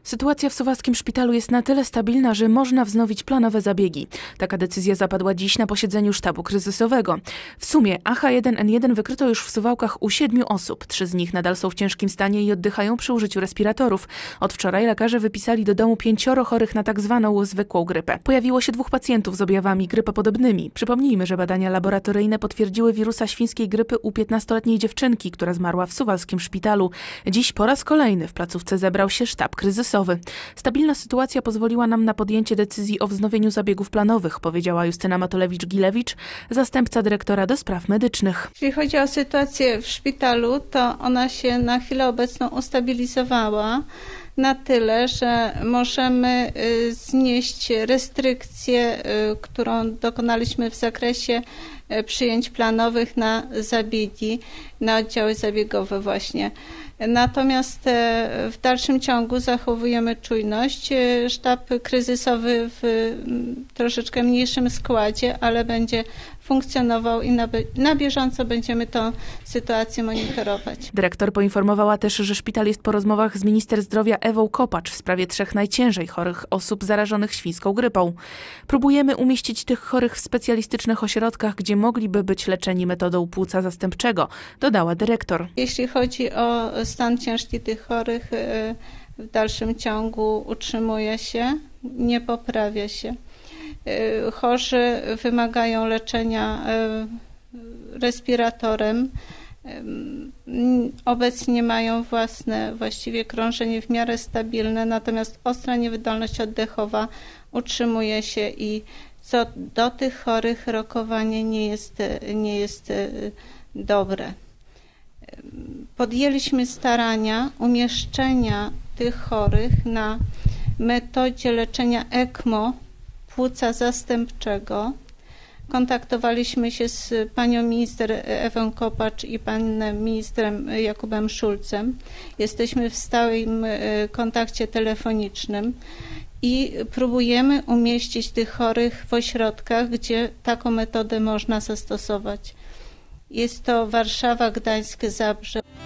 Sytuacja w suwalskim szpitalu jest na tyle stabilna, że można wznowić planowe zabiegi. Taka decyzja zapadła dziś na posiedzeniu sztabu kryzysowego. W sumie AH1N1 wykryto już w Suwałkach u 7 osób. 3 z nich nadal są w ciężkim stanie i oddychają przy użyciu respiratorów. Od wczoraj lekarze wypisali do domu 5 chorych na tak zwaną zwykłą grypę. Pojawiło się 2 pacjentów z objawami grypopodobnymi. Przypomnijmy, że badania laboratoryjne potwierdziły wirusa świńskiej grypy u 15-letniej dziewczynki, która zmarła w suwalskim szpitalu. Dziś po raz kolejny w placówce zebrał się sztab kryzysowy. Stabilna sytuacja pozwoliła nam na podjęcie decyzji o wznowieniu zabiegów planowych, powiedziała Justyna Matulewicz-Gilewicz, zastępca dyrektora do spraw medycznych. Jeśli chodzi o sytuację w szpitalu, to ona się na chwilę obecną ustabilizowała na tyle, że możemy znieść restrykcję, którą dokonaliśmy w zakresie przyjęć planowych na zabiegi, na oddziały zabiegowe właśnie. Natomiast w dalszym ciągu zachowujemy czujność. Sztab kryzysowy w troszeczkę mniejszym składzie, ale będzie funkcjonował i na bieżąco będziemy tę sytuację monitorować. Dyrektor poinformowała też, że szpital jest po rozmowach z minister zdrowia Ewą Kopacz w sprawie 3 najciężej chorych osób zarażonych świńską grypą. Próbujemy umieścić tych chorych w specjalistycznych ośrodkach, gdzie mogliby być leczeni metodą płuca zastępczego, dodała dyrektor. Jeśli chodzi o stan ciężki tych chorych, w dalszym ciągu utrzymuje się, nie poprawia się. Chorzy wymagają leczenia respiratorem. Obecnie mają właściwie krążenie w miarę stabilne, natomiast ostra niewydolność oddechowa utrzymuje się i co do tych chorych rokowanie nie jest dobre. Podjęliśmy starania umieszczenia tych chorych na metodzie leczenia ECMO płuca zastępczego. Kontaktowaliśmy się z panią minister Ewą Kopacz i panem ministrem Jakubem Szulcem. Jesteśmy w stałym kontakcie telefonicznym i próbujemy umieścić tych chorych w ośrodkach, gdzie taką metodę można zastosować. Jest to Warszawa, Gdańsk, Zabrze.